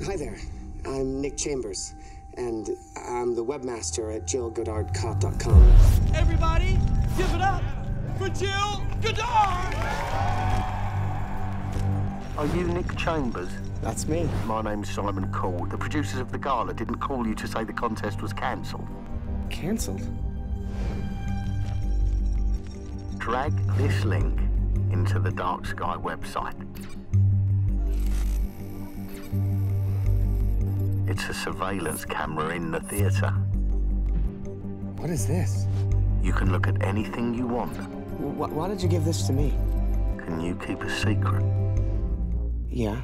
Hi there, I'm Nick Chambers, and I'm the webmaster at JillGoddardCop.com. Everybody, give it up for Jill Goddard! Are you Nick Chambers? That's me. My name's Simon Cole. The producers of the gala didn't call you to say the contest was cancelled. Cancelled? Drag this link into the Dark Sky website. It's a surveillance camera in the theatre. What is this? You can look at anything you want. Why did you give this to me? Can you keep a secret? Yeah.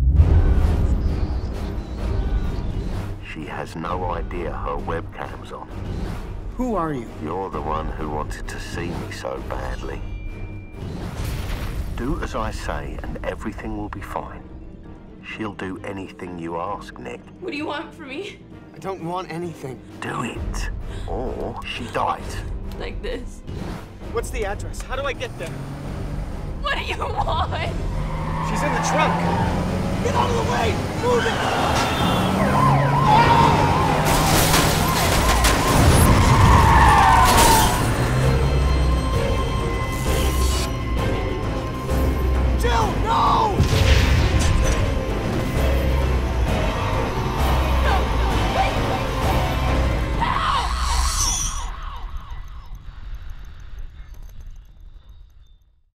She has no idea her webcam's on. Who are you? You're the one who wanted to see me so badly. Do as I say and everything will be fine. She'll do anything you ask, Nick. What do you want from me? I don't want anything. Do it, or she dies. Like this? What's the address? How do I get there? What do you want? She's in the trunk. Get out of the way! Move it!